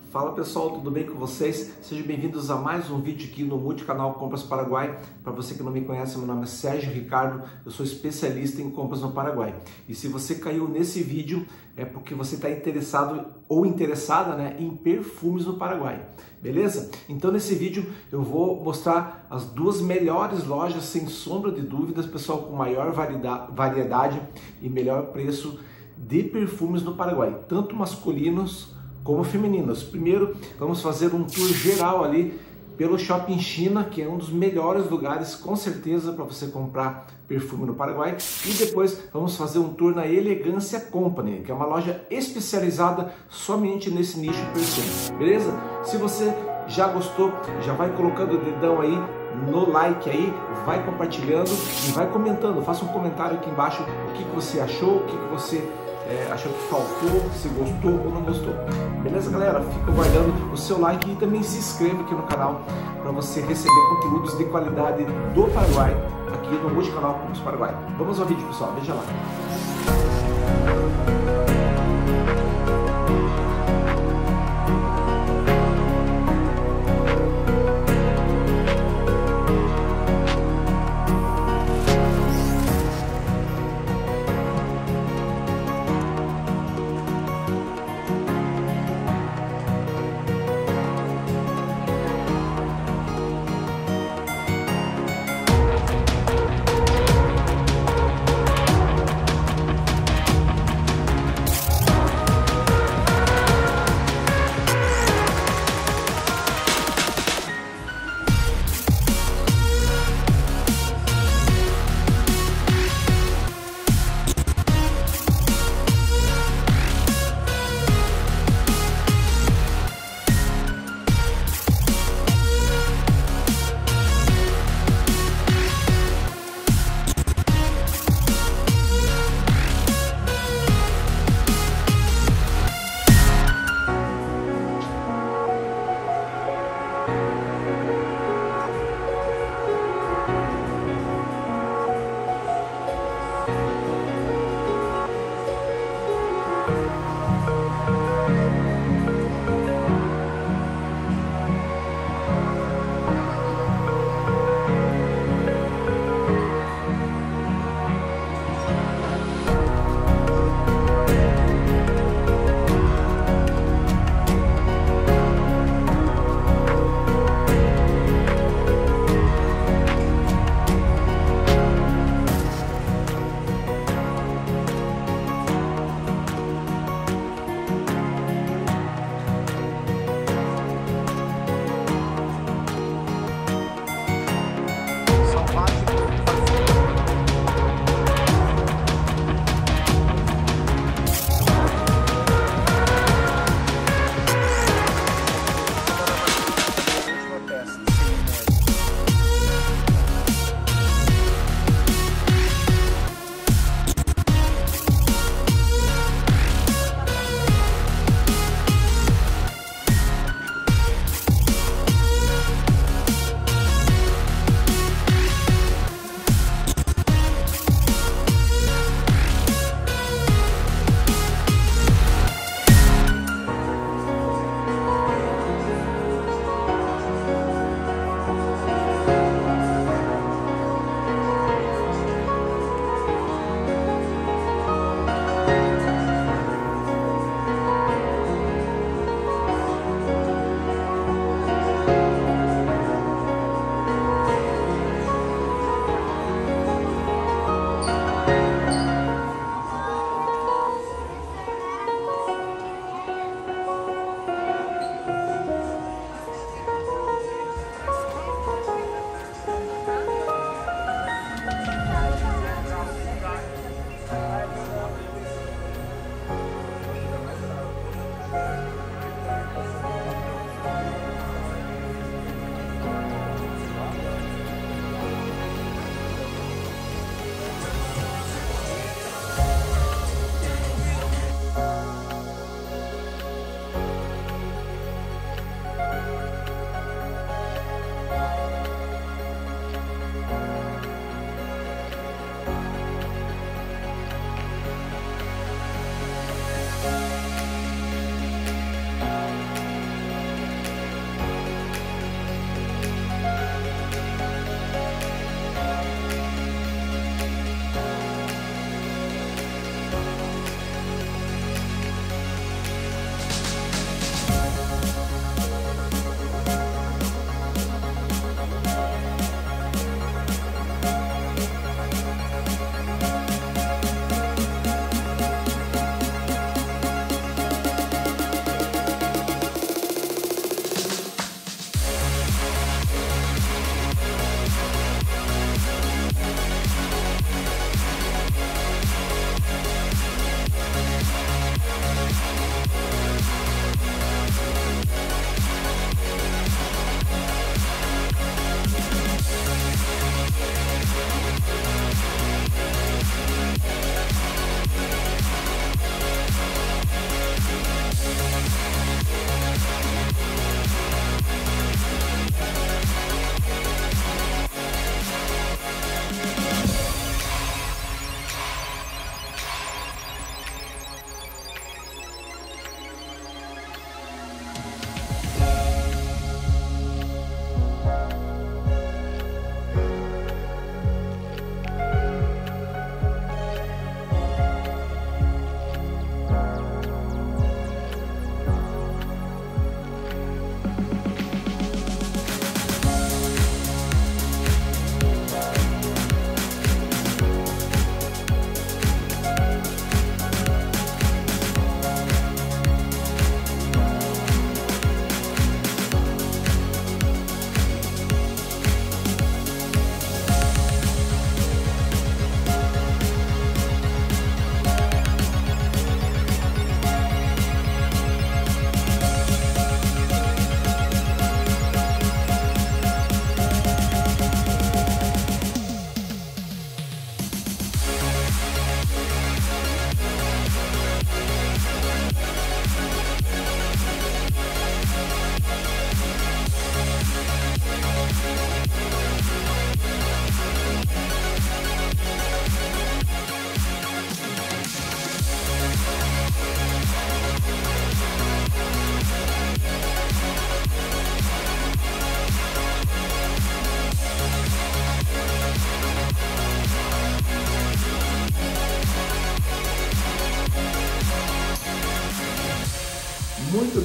Fala pessoal, tudo bem com vocês? Sejam bem-vindos a mais um vídeo aqui no multicanal Compras Paraguai. Para você que não me conhece, meu nome é Sérgio Ricardo, eu sou especialista em compras no Paraguai. E se você caiu nesse vídeo é porque você está interessado ou interessada, em perfumes no Paraguai, beleza? Então nesse vídeo eu vou mostrar as duas melhores lojas, sem sombra de dúvidas, pessoal, com maior variedade e melhor preço de perfumes no Paraguai, tanto masculinos como femininos. Primeiro, vamos fazer um tour geral ali pelo Shopping China, que é um dos melhores lugares, com certeza, para você comprar perfume no Paraguai. E depois vamos fazer um tour na Elegância Company, que é uma loja especializada somente nesse nicho de perfume, beleza? Se você já gostou, já vai colocando o dedão aí no like aí, vai compartilhando e vai comentando. Faça um comentário aqui embaixo o que você achou, o que você achou que faltou, se gostou ou não gostou. Beleza, galera? Fica guardando o seu like e também se inscreva aqui no canal para você receber conteúdos de qualidade do Paraguai aqui no multicanal Compras Paraguai. Vamos ao vídeo, pessoal. Veja lá.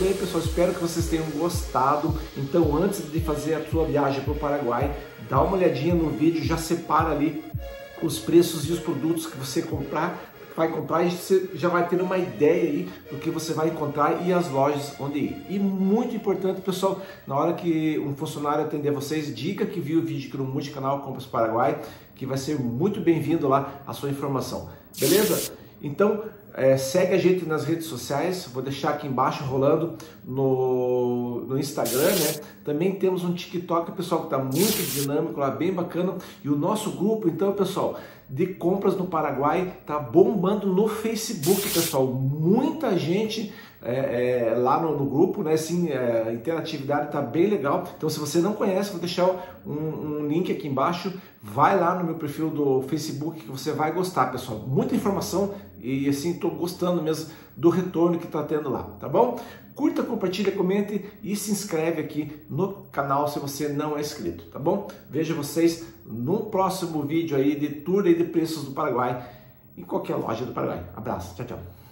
aí, pessoal, espero que vocês tenham gostado. Então, antes de fazer a sua viagem para o Paraguai, dá uma olhadinha no vídeo, já separa ali os preços e os produtos que você vai comprar e você já vai ter uma ideia aí do que você vai encontrar e as lojas onde ir. E muito importante, pessoal, na hora que um funcionário atender vocês, diga que viu o vídeo aqui no multicanal Compras Paraguai, que vai ser muito bem-vindo lá a sua informação. Beleza? Então, segue a gente nas redes sociais, vou deixar aqui embaixo rolando no Instagram, né? Também temos um TikTok, pessoal, que está muito dinâmico lá, bem bacana. E o nosso grupo, então, pessoal, de compras no Paraguai, tá bombando no Facebook, pessoal. Muita gente lá no grupo, né? Assim, a interatividade tá bem legal. Então, se você não conhece, vou deixar um link aqui embaixo. Vai lá no meu perfil do Facebook que você vai gostar, pessoal. Muita informação e assim, tô gostando mesmo do retorno que tá tendo lá, tá bom? Curta, compartilha, comente e se inscreve aqui no canal se você não é inscrito, tá bom? Vejo vocês num próximo vídeo aí de tour aí de preços do Paraguai em qualquer loja do Paraguai. Abraço, tchau, tchau.